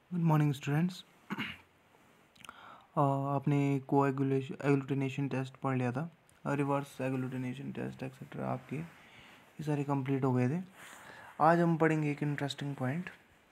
Good morning students. आपने agglutination test पढ़ लिया था, रिवर्स एग्लूटिनेशन टेस्ट एक्सेट्रा आपके ये सारे कंप्लीट हो गए थे। आज हम पढ़ेंगे एक इंटरेस्टिंग पॉइंट,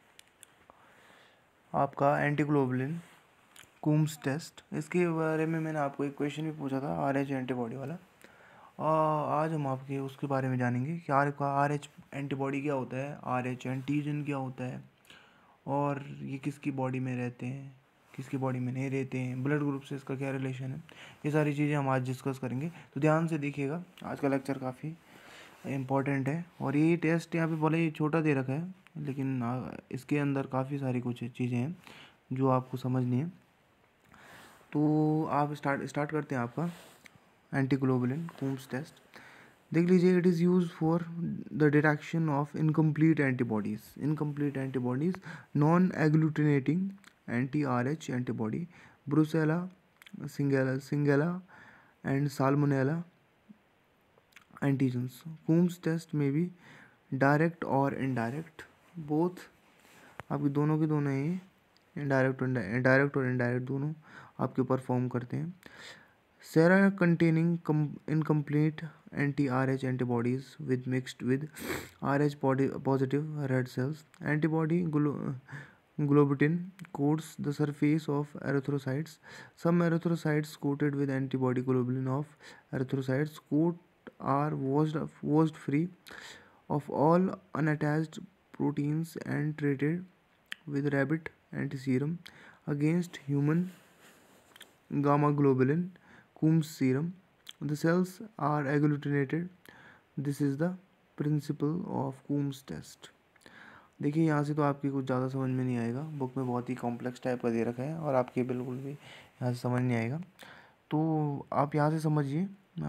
आपका एंटीग्लोबुलिन कूम्स टेस्ट। इसके बारे में मैंने आपको एक क्वेश्चन भी पूछा था, RH एंटीबॉडी वाला। आज हम आपके उसके बारे में जानेंगे कि RH एंटीबॉडी क्या होता है, RH एंटीजन क्या होता है, और ये किसकी बॉडी में रहते हैं, किसकी बॉडी में नहीं रहते हैं, ब्लड ग्रुप से इसका क्या रिलेशन है। ये सारी चीज़ें हम आज डिस्कस करेंगे, तो ध्यान से देखिएगा। आज का लेक्चर काफ़ी इम्पॉर्टेंट है और ये टेस्ट यहाँ पे भले ही छोटा दे रखा है, लेकिन इसके अंदर काफ़ी सारी कुछ चीज़ें हैं जो आपको समझनी है। तो आप स्टार्ट करते हैं आपका एंटीग्लोबुलिन कूम्स टेस्ट। देख लीजिए, it is use for the detection of incomplete antibodies non agglutinating anti-RH antibody, Brucella, Shigella and Salmonella antigens. Coombs test may be direct or indirect. Both आपके दोनों के दोनों ही डायरेक्ट और इनडायरेक्ट दोनों आपके perform करते हैं। Sera containing incomplete anti-RH antibodies with mixed with RH positive red cells. Antibody globulin coats the surface of erythrocytes. Some erythrocytes coated with antibody globulin of erythrocytes coat are washed free of all unattached proteins and treated with rabbit antiserum against human gamma globulin Coombs serum. The cells are agglutinated. This is the principle of Coombs test. देखिए, यहाँ से तो आपकी कुछ ज़्यादा समझ में नहीं आएगा, बुक में बहुत ही कॉम्प्लेक्स टाइप का दे रखा है और आपके बिल्कुल भी यहाँ से समझ नहीं आएगा। तो आप यहाँ से समझिए, मैं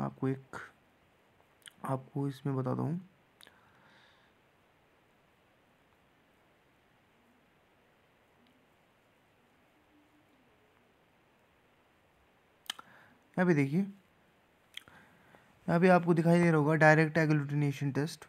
आपको इसमें बताता हूँ। यहाँ पे देखिए, यहाँ पे आपको दिखाई दे रहा होगा डायरेक्ट एग्लूटिनेशन टेस्ट।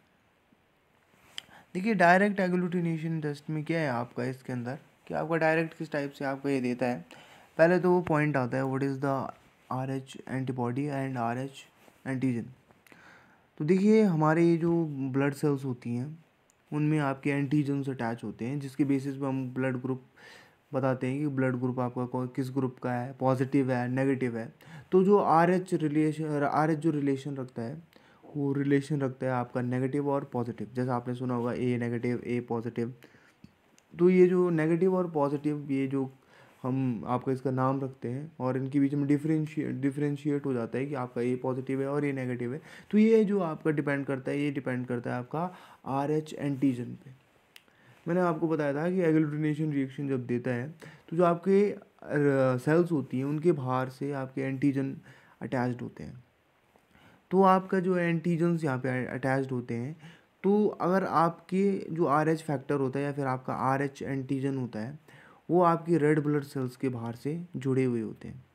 देखिए, डायरेक्ट एग्लूटिनेशन टेस्ट में क्या है आपका, इसके अंदर कि आपका डायरेक्ट किस टाइप से आपका ये देता है। पहले तो वो पॉइंट आता है, what is the RH antibody and RH antigen. तो देखिए, हमारे ये जो ब्लड सेल्स होती हैं उनमें आपके एंटीजन्स अटैच होते हैं, जिसके बेसिस पे हम ब्लड ग्रुप बताते हैं कि ब्लड ग्रुप आपका किस ग्रुप का है, पॉजिटिव है, नेगेटिव है। तो जो RH जो रिलेशन रखता है, वो रिलेशन रखता है आपका नेगेटिव और पॉजिटिव। जैसा आपने सुना होगा, A नेगेटिव, A पॉजिटिव। तो ये जो नेगेटिव और पॉजिटिव, ये जो हम आपका इसका नाम रखते हैं और इनके बीच में डिफरेंशिएट हो जाता है कि आपका A पॉजिटिव है और A नेगेटिव है। तो ये जो आपका डिपेंड करता है, ये डिपेंड करता है आपका RH एंटीजन पे। मैंने आपको बताया था कि एग्लूटिनेशन रिएक्शन जब देता है तो जो आपके सेल्स होती हैं उनके बाहर से आपके एंटीजन अटैच्ड होते हैं। तो आपका जो एंटीजन्स यहाँ पे अटैच्ड होते हैं, तो अगर आपके जो RH फैक्टर होता है या फिर आपका RH एंटीजन होता है, वो आपकी रेड ब्लड सेल्स के बाहर से जुड़े हुए होते हैं।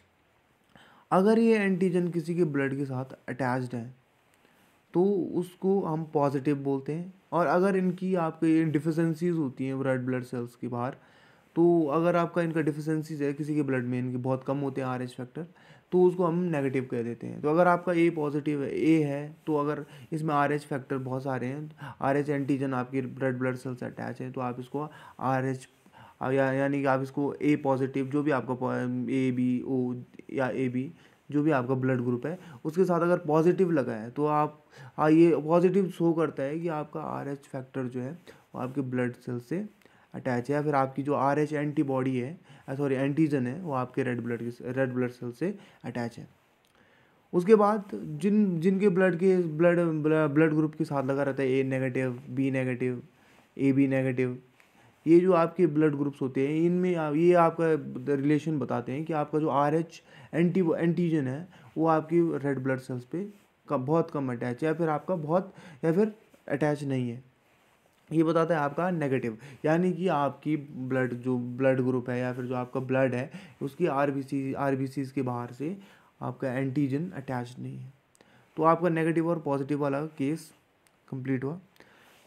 अगर ये एंटीजन किसी के ब्लड के साथ अटैच्ड है तो उसको हम पॉजिटिव बोलते हैं, और अगर इनकी आपके डिफिशेंसीज होती हैं रेड ब्लड सेल्स के बाहर, तो अगर आपका इनका डिफिशेंसीज है किसी के ब्लड में, इनके बहुत कम होते हैं RH फैक्टर, तो उसको हम नेगेटिव कह देते हैं। तो अगर आपका A पॉजिटिव है, A है, तो अगर इसमें RH फैक्टर बहुत सारे हैं, RH एंटीजन आपकी रेड ब्लड सेल से अटैच है, तो आप इसको RH यानी कि आप इसको A पॉजिटिव, जो भी आपका ABO या AB जो भी आपका ब्लड ग्रुप है उसके साथ अगर पॉजिटिव लगा है, तो आप ये पॉजिटिव शो करता है कि आपका RH फैक्टर जो है वो आपके ब्लड सेल से अटैच है, या फिर आपकी जो RH एंटीबॉडी है, सॉरी एंटीजन है, वो आपके रेड ब्लड सेल से अटैच है। उसके बाद जिनके ब्लड ग्रुप के साथ लगा रहता है A negative, B negative, AB negative, ये जो आपके ब्लड ग्रुप्स होते हैं इनमें ये आपका रिलेशन बताते हैं कि आपका जो RH एंटीजन है वो आपकी रेड ब्लड सेल्स पे बहुत कम अटैच है, या फिर आपका बहुत, या फिर अटैच नहीं है। ये बताता है आपका नेगेटिव, यानी कि आपकी ब्लड ग्रुप है या फिर जो आपका ब्लड है उसकी आरबीसीज के बाहर से आपका एंटीजन अटैच नहीं है। तो आपका नेगेटिव और पॉजिटिव वाला केस कंप्लीट हुआ।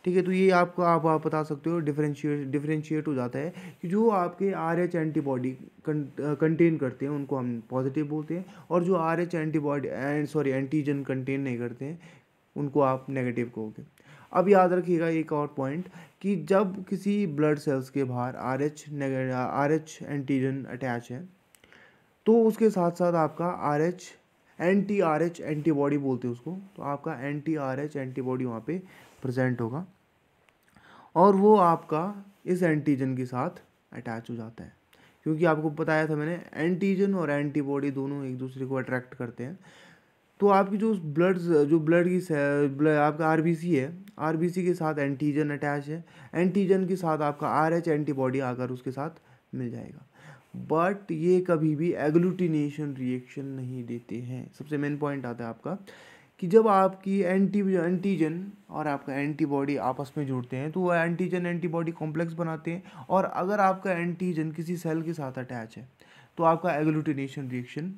ठीक है। तो ये आपको आप बता सकते हो, डिफरेंशिएट हो जाता है कि जो आपके RH एंटीबॉडी कंटेन करते हैं उनको हम पॉजिटिव बोलते हैं, और जो RH एंटीजन कंटेन नहीं करते हैं उनको आप नेगेटिव कहोगे। अब याद रखिएगा एक और पॉइंट कि जब किसी ब्लड सेल्स के बाहर RH एंटीजन अटैच है तो उसके साथ साथ आपका एंटी आर एच एंटीबॉडी बोलते हैं उसको, तो आपका एंटी आर एच एंटीबॉडी वहाँ पे प्रेजेंट होगा और वो आपका इस एंटीजन के साथ अटैच हो जाता है, क्योंकि आपको बताया था मैंने एंटीजन और एंटीबॉडी दोनों एक दूसरे को अट्रैक्ट करते हैं। तो आपकी जो ब्लड की आपका आरबीसी है, आरबीसी के साथ एंटीजन अटैच है, एंटीजन के साथ आपका आरएच एंटीबॉडी आकर उसके साथ मिल जाएगा, बट ये कभी भी एग्लूटिनेशन रिएक्शन नहीं देते हैं। सबसे मेन पॉइंट आता है आपका कि जब आपकी एंटीजन और आपका एंटीबॉडी आपस में जुड़ते हैं तो वो एंटीजन एंटीबॉडी कॉम्प्लेक्स बनाते हैं, और अगर आपका एंटीजन किसी सेल के साथ अटैच है तो आपका एग्लूटिनेशन रिएक्शन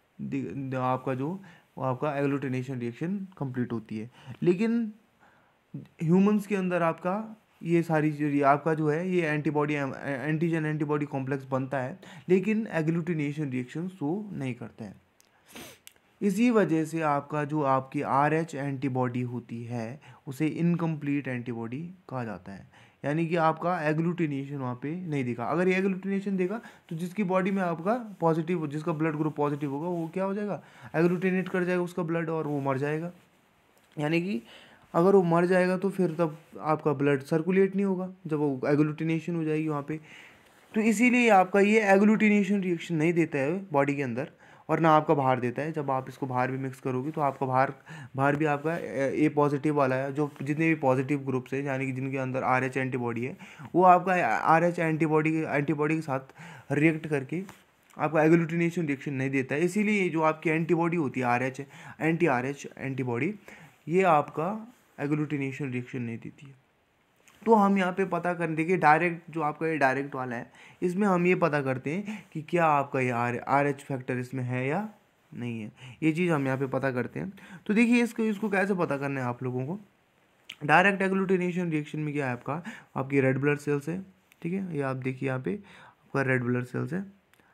आपका एग्लूटिनेशन रिएक्शन कंप्लीट होती है। लेकिन ह्यूमंस के अंदर आपका ये सारी चीज़ आपका जो है ये एंटीजन एंटीबॉडी कॉम्प्लेक्स बनता है, लेकिन एग्लूटिनेशन रिएक्शन शो नहीं करता है। इसी वजह से आपका जो आपकी RH एंटीबॉडी होती है उसे इनकम्प्लीट एंटीबॉडी कहा जाता है, यानी कि आपका एग्लूटिनेशन वहाँ पे नहीं देखा। अगर ये एग्लूटिनेशन देगा तो जिसकी बॉडी में आपका पॉजिटिव, जिसका ब्लड ग्रुप पॉजिटिव होगा वो क्या हो जाएगा, एग्लूटिनेट कर जाएगा उसका ब्लड और वो मर जाएगा। यानी कि अगर वो मर जाएगा तो फिर तब आपका ब्लड सर्कुलेट नहीं होगा जब वो एग्लूटिनेशन हो जाएगी वहाँ पे। तो इसीलिए आपका ये एग्लूटिनेशन रिएक्शन नहीं देता है बॉडी के अंदर, और ना आपका बाहर देता है। जब आप इसको बाहर भी मिक्स करोगे तो आपका बाहर भी आपका ए पॉजिटिव वाला है, जो जितने भी पॉजिटिव ग्रुप्स हैं यानी कि जिनके अंदर RH एंटीबॉडी है वो आपका RH एंटीबॉडी के साथ रिएक्ट करके आपका एग्लूटिनेशन रिएक्शन नहीं देता है। इसीलिए जो आपकी एंटीबॉडी होती है एंटी RH एंटीबॉडी, ये आपका एग्लूटिनेशन रिएक्शन नहीं देती है। तो हम यहाँ पे पता कर देखिए डायरेक्ट जो आपका ये डायरेक्ट वाला है इसमें हम ये पता करते हैं कि क्या आपका ये RH फैक्टर इसमें है या नहीं है, ये चीज़ हम यहाँ पे पता करते हैं। तो देखिए इसको कैसे पता करना है आप लोगों को। डायरेक्ट एग्लूटिनेशन रिएक्शन में क्या है आपकी रेड ब्लड सेल्स है, ठीक है, ये आप देखिए यहाँ पे आपका रेड ब्लड सेल्स है,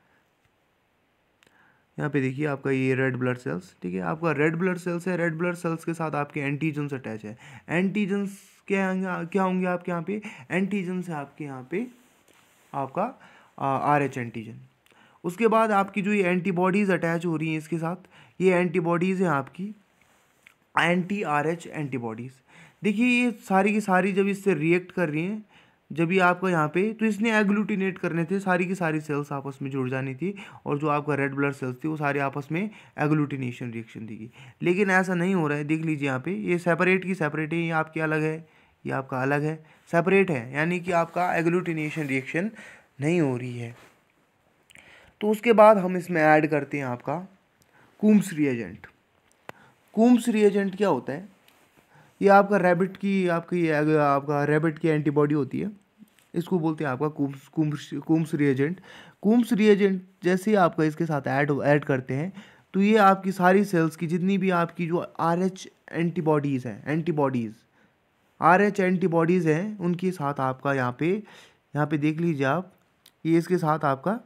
यहाँ पे देखिए आपका ये रेड ब्लड सेल्स, ठीक है, आपका रेड ब्लड सेल्स है। रेड ब्लड सेल्स के साथ आपके एंटीजन्स अटैच है। एंटीजन्स क्या होंगे आपके यहाँ पे, एंटीजन्स है आपके यहाँ पे आपका RH एंटीजन। उसके बाद आपकी जो ये एंटीबॉडीज़ अटैच हो रही हैं इसके साथ, ये एंटीबॉडीज़ हैं आपकी एंटी RH एंटीबॉडीज़। देखिए ये सारी की सारी जब इससे रिएक्ट कर रही हैं, जब ये आपका यहाँ पे, तो इसने एग्लूटिनेट करने थे, सारी की सारी सेल्स आपस में जुड़ जानी थी, और जो आपका रेड ब्लड सेल्स थी वो सारे आपस में एग्लूटिनेशन रिएक्शन देगी। लेकिन ऐसा नहीं हो रहा है, देख लीजिए यहाँ पे ये सेपरेट है, ये आपकी अलग है, ये आपका अलग है, सेपरेट है, यानी कि आपका एग्लूटिनेशन रिएक्शन नहीं हो रही है। तो उसके बाद हम इसमें ऐड करते हैं आपका कूम्स रिएजेंट। कूम्स रिएजेंट क्या होता है, ये आपका आपका रैबिट की एंटीबॉडी होती है, इसको बोलते हैं आपका कूम्स रिएजेंट। कूम्स रिएजेंट जैसे ही आपका इसके साथ ऐड करते हैं तो ये आपकी सारी सेल्स की जितनी भी आपकी जो RH एंटीबॉडीज़ हैं, RH एंटीबॉडीज़ हैं उनके साथ आपका यहाँ पे देख लीजिए आप, ये इसके साथ आपका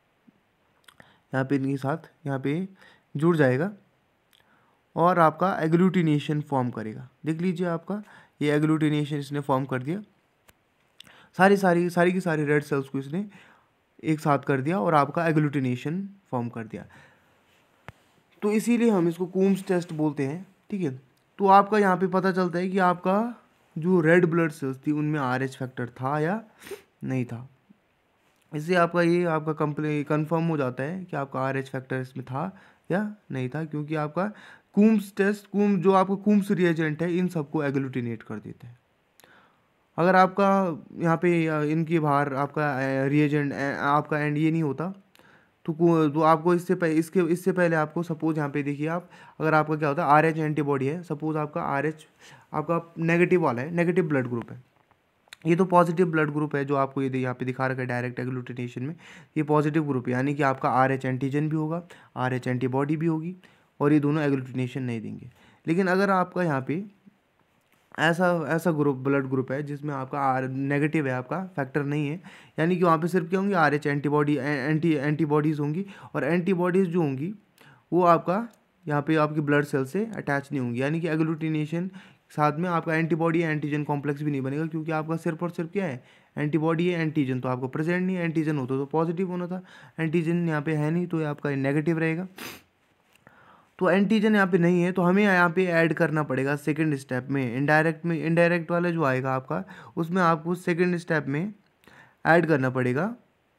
यहाँ पे जुड़ जाएगा और आपका एग्लूटिनेशन फॉर्म करेगा। देख लीजिए आपका ये एग्लूटिनेशन इसने फॉर्म कर दिया, सारी की सारी रेड सेल्स को इसने एक साथ कर दिया और आपका एग्लूटिनेशन फॉर्म कर दिया। तो इसीलिए हम इसको कूम्स टेस्ट बोलते हैं, ठीक है। तो आपका यहाँ पे पता चलता है कि आपका जो रेड ब्लड सेल्स थी उनमें RH फैक्टर था या नहीं था। इससे आपका ये आपका कंफर्म हो जाता है कि आपका RH फैक्टर इसमें था या नहीं था, क्योंकि आपका जो आपका कूम्स रिएजेंट है इन सबको एग्लूटिनेट कर देता है। अगर आपका यहाँ पे इनके बाहर आपका रिएजेंट आपका एंड ये नहीं होता तो आपको इससे पहले आपको सपोज यहाँ पे देखिए आप, अगर आपका क्या होता है RH एंटीबॉडी है, सपोज आपका RH आपका नेगेटिव वाला है, नेगेटिव ब्लड ग्रुप है, ये तो पॉजिटिव ब्लड ग्रुप है जो आपको ये यहाँ पे दिखा रखा है डायरेक्ट एग्लूटिनेशन में, ये पॉजिटिव ग्रुप है, यानी कि आपका RH एंटीजन भी होगा, RH एंटीबॉडी भी होगी, और ये दोनों एग्लूटिनेशन नहीं देंगे। लेकिन अगर आपका यहाँ पे ऐसा ऐसा ग्रुप ब्लड ग्रुप है जिसमें आपका आर नेगेटिव है, आपका फैक्टर नहीं है, यानी कि वहाँ पे सिर्फ क्या होंगी, आर एच एंटीबॉडी एंटीबॉडीज़ होंगी, और एंटीबॉडीज़ जो होंगी वो आपका यहाँ पे आपकी ब्लड सेल से अटैच नहीं होंगी, यानी कि एग्लूटिनेशन साथ में आपका एंटीबॉडी एंटीजन कॉम्प्लेक्स भी नहीं बनेगा, क्योंकि आपका सिर्फ और सिर्फ क्या है, एंटीबॉडी है, एंटीजन तो आपको प्रेजेंट नहीं है, एंटीजन होता तो पॉजिटिव होना था, एंटीजन यहाँ पे है नहीं तो ये आपका नेगेटिव रहेगा। तो एंटीजन यहाँ पे नहीं है तो हमें यहाँ पे ऐड करना पड़ेगा सेकंड स्टेप में, इनडायरेक्ट वाला जो आएगा आपका, उसमें आपको सेकंड स्टेप में ऐड करना पड़ेगा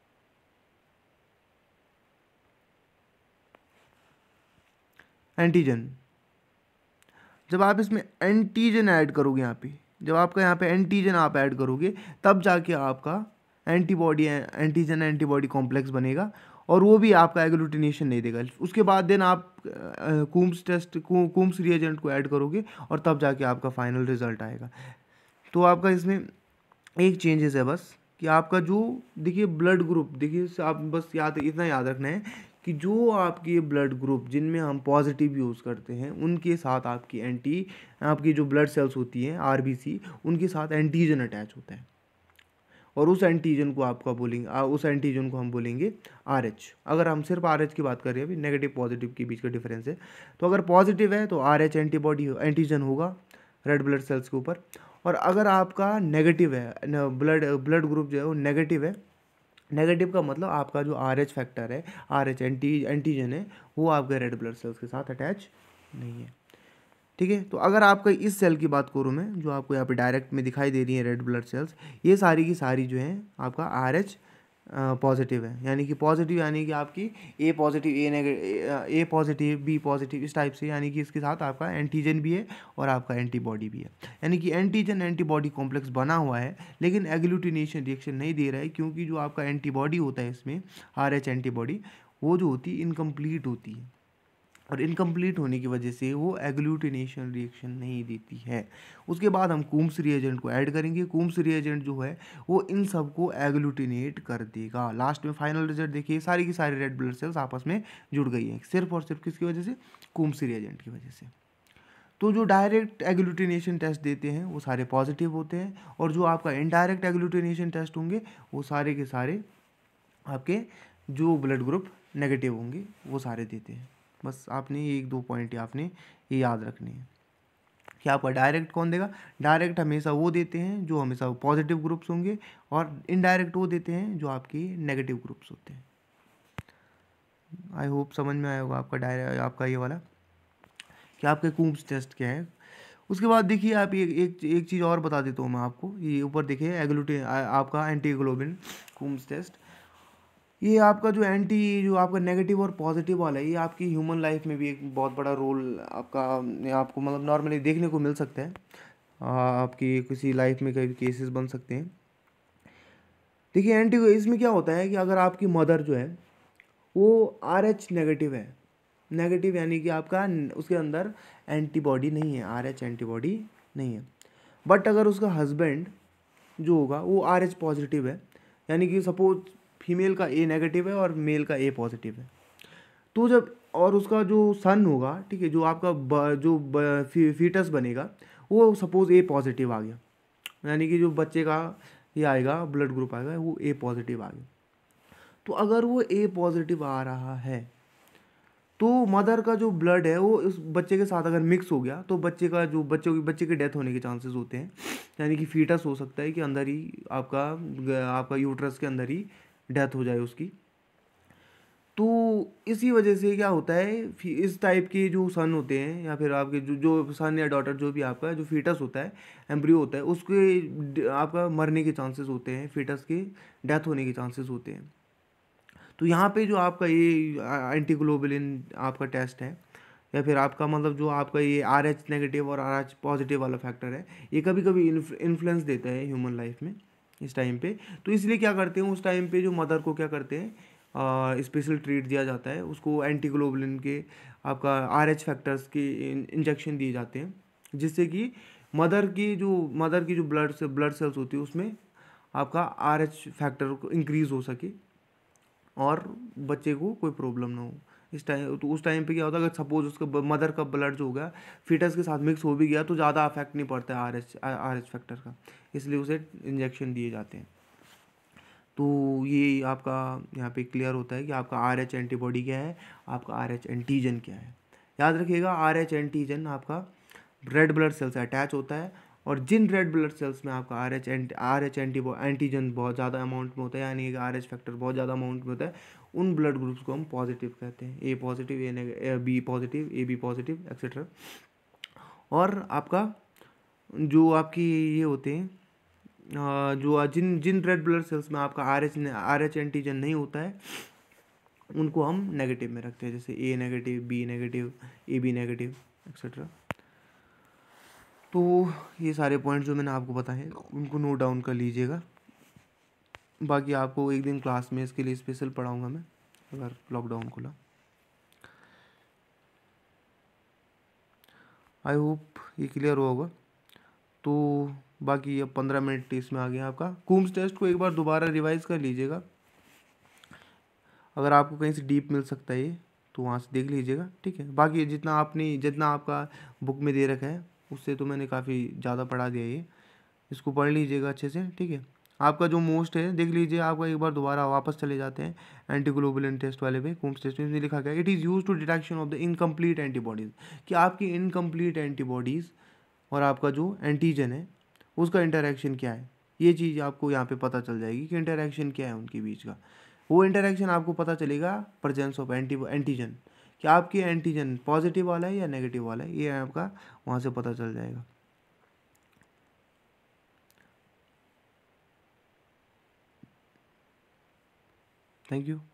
एंटीजन। जब आप इसमें एंटीजन ऐड करोगे यहाँ पे, जब आपका यहाँ पे एंटीजन आप ऐड करोगे, तब जाके आपका एंटीबॉडी एंटीजन एंटीबॉडी कॉम्प्लेक्स बनेगा, और वो भी आपका एग्लूटिनेशन नहीं देगा। उसके बाद देन आप कूम्स रिएजेंट को ऐड करोगे, और तब जाके आपका फाइनल रिजल्ट आएगा। तो आपका इसमें एक चेंजेस है बस, कि आपका जो देखिए ब्लड ग्रुप, देखिए आप बस इतना याद रखना है कि जो आपके ब्लड ग्रुप जिनमें हम पॉजिटिव यूज़ करते हैं, उनके साथ आपकी जो ब्लड सेल्स होती हैं आरबीसी, उनके साथ एंटीजन अटैच होता है, और उस एंटीजन को हम बोलेंगे आरएच। अगर हम सिर्फ आरएच की बात कर रहे हैं, अभी नेगेटिव पॉजिटिव के बीच का डिफरेंस है, तो अगर पॉजिटिव है तो आरएच एंटीजन होगा रेड ब्लड सेल्स के ऊपर, और अगर आपका नेगेटिव है, ब्लड ग्रुप जो है वो नेगेटिव है, नेगेटिव का मतलब आपका जो आर एच फैक्टर है, आर एच एंटीजन है, वो आपके रेड ब्लड सेल्स के साथ अटैच नहीं है। ठीक है, तो अगर आपका इस सेल की बात करूँ मैं, जो आपको यहाँ पे डायरेक्ट में दिखाई दे रही है रेड ब्लड सेल्स, ये सारी की सारी जो है आपका आर एच पॉजिटिव है, यानी कि पॉजिटिव यानी कि आपकी A positive A positive B positive इस टाइप से, यानी कि इसके साथ आपका एंटीजन भी है और आपका एंटीबॉडी भी है, यानी कि एंटीजन एंटीबॉडी कॉम्प्लेक्स बना हुआ है, लेकिन एग्लूटिनेशन रिएक्शन नहीं दे रहा है, क्योंकि जो आपका एंटीबॉडी होता है इसमें, आर एच एंटीबॉडी, वो जो होती है इनकम्प्लीट होती है, और इनकम्प्लीट होने की वजह से वो एग्लूटिनेशन रिएक्शन नहीं देती है। उसके बाद हम कूम्स रिएजेंट को ऐड करेंगे। कूम्स रिएजेंट जो है वो इन सबको एग्लूटिनेट कर देगा। लास्ट में फाइनल रिजल्ट देखिए, सारी की सारी रेड ब्लड सेल्स आपस में जुड़ गई हैं, सिर्फ और सिर्फ किसकी वजह से, कूम्स रिएजेंट की वजह से। तो जो डायरेक्ट एग्लूटिनेशन टेस्ट देते हैं वो सारे पॉजिटिव होते हैं, और जो आपका इनडायरेक्ट एग्लूटिनेशन टेस्ट होंगे वो सारे के सारे आपके जो ब्लड ग्रुप नेगेटिव होंगे वो सारे देते हैं। बस आपने ये 1-2 पॉइंट आपने ये याद रखने हैं कि आपका डायरेक्ट कौन देगा। डायरेक्ट हमेशा वो देते हैं जो हमेशा पॉजिटिव ग्रुप्स होंगे, और इनडायरेक्ट वो देते हैं जो आपकी नेगेटिव ग्रुप्स होते हैं। आई होप समझ में आया होगा आपका ये वाला कि आपके कूम्स टेस्ट क्या है। उसके बाद देखिए आप एक चीज़ और बता देता हूँ मैं आपको, ये ऊपर देखिए आपका एंटीग्लोबिन कूम्स टेस्ट, ये आपका जो आपका नेगेटिव और पॉजिटिव वाला है, ये आपकी ह्यूमन लाइफ में भी एक बहुत बड़ा रोल आपको मतलब नॉर्मली देखने को मिल सकता है, आपकी किसी लाइफ में कई केसेस बन सकते हैं। देखिए इसमें क्या होता है कि अगर आपकी मदर जो है वो आर एच नेगेटिव है, नेगेटिव यानी कि आपका उसके अंदर एंटीबॉडी नहीं है, आर एच एंटीबॉडी नहीं है, बट अगर उसका हस्बैंड जो होगा वो आर एच पॉजिटिव है, यानी कि सपोज फीमेल का ए नेगेटिव है और मेल का ए पॉजिटिव है, तो जब और उसका जो सन होगा, ठीक है, जो आपका फीटस बनेगा वो सपोज ए पॉजिटिव आ गया, यानी कि जो बच्चे का ये आएगा ब्लड ग्रुप आएगा वो ए पॉजिटिव आ गया। तो अगर वो ए पॉजिटिव आ रहा है तो मदर का जो ब्लड है वो उस बच्चे के साथ अगर मिक्स हो गया तो बच्चे की डेथ होने के चांसेस होते हैं, यानी कि फीटस हो सकता है कि अंदर ही आपका यूट्रस के अंदर ही डेथ हो जाए उसकी। तो इसी वजह से क्या होता है, इस टाइप के जो सन होते हैं या फिर आपके जो सन या डॉटर जो भी आपका जो फीटस होता है, एम्ब्रियो होता है, उसके आपका मरने के चांसेस होते हैं, फीटस के डेथ होने के चांसेस होते हैं। तो यहाँ पे जो आपका ये एंटीग्लोबुलिन आपका टेस्ट है, या फिर आपका मतलब जो आपका ये आर एच नेगेटिव और आर एच पॉजिटिव वाला फैक्टर है, ये कभी कभी इन्फ्लुएंस देता है ह्यूमन लाइफ में इस टाइम पे। तो इसलिए क्या करते हैं उस टाइम पे जो मदर को क्या करते हैं, स्पेशल ट्रीट दिया जाता है, उसको एंटीग्लोबुलिन के आपका आर एच फैक्टर्स के इंजेक्शन दिए जाते हैं, जिससे कि मदर की जो ब्लड सेल्स होती है उसमें आपका आर एच फैक्टर इंक्रीज़ हो सके और बच्चे को कोई प्रॉब्लम ना हो, इस टाइम तो उस टाइम पे क्या होता है, अगर सपोज उसका मदर का ब्लड जो होगा फीटस के साथ मिक्स हो भी गया तो ज़्यादा अफेक्ट नहीं पड़ता है आर एच फैक्टर का, इसलिए उसे इंजेक्शन दिए जाते हैं। तो ये आपका यहाँ पे क्लियर होता है कि आपका आर एच एंटीबॉडी क्या है, आपका आर एच एंटीजन क्या है। याद रखिएगा आर एच एंटीजन आपका रेड ब्लड सेल से अटैच होता है, और जिन रेड ब्लड सेल्स में आपका आर एच एंटीजन बहुत ज़्यादा अमाउंट में होता है, यानी कि आर एच फैक्टर बहुत ज़्यादा अमाउंट में होता है, उन ब्लड ग्रुप्स को हम पॉजिटिव कहते हैं, A positive, B positive, A B positive etcetera. और आपका जो आपकी ये होते हैं जो जिन जिन रेड ब्लड सेल्स में आपका आर एच एंटीजन नहीं होता है उनको हम नेगेटिव में रखते हैं, जैसे A negative, B negative, A B negative etcetera. तो ये सारे पॉइंट्स जो मैंने आपको बताए उनको नोट डाउन कर लीजिएगा। बाकी आपको एक दिन क्लास में इसके लिए स्पेशल पढ़ाऊँगा मैं, अगर लॉकडाउन खुला। आई होप ये क्लियर हुआ होगा। तो बाकी अब 15 मिनट इसमें आ गया आपका। कूम्स टेस्ट को एक बार दोबारा रिवाइज कर लीजिएगा, अगर आपको कहीं से डीप मिल सकता है ये तो वहाँ से देख लीजिएगा, ठीक है। बाकी जितना आपका बुक में दे रखा है उससे तो मैंने काफ़ी ज़्यादा पढ़ा दिया ये, इसको पढ़ लीजिएगा अच्छे से, ठीक है। आपका जो मोस्ट है देख लीजिए, आपका एक बार दोबारा वापस चले जाते हैं एंटीग्लोबुलिन टेस्ट वाले पे। कूम्स टेस्ट में लिखा गया it is use to detection of the incomplete antibodies, कि आपकी इनकम्प्लीट एंटीबॉडीज़ और आपका जो एंटीजन है उसका इंटरेक्शन क्या है, ये चीज़ आपको यहाँ पे पता चल जाएगी कि इंटरेक्शन क्या है उनके बीच का। वो इंटरेक्शन आपको पता चलेगा प्रेजेंस ऑफ एंटीजन, कि आपकी एंटीजन पॉजिटिव वाला है या नेगेटिव वाला है, ये आपका वहाँ से पता चल जाएगा। Thank you.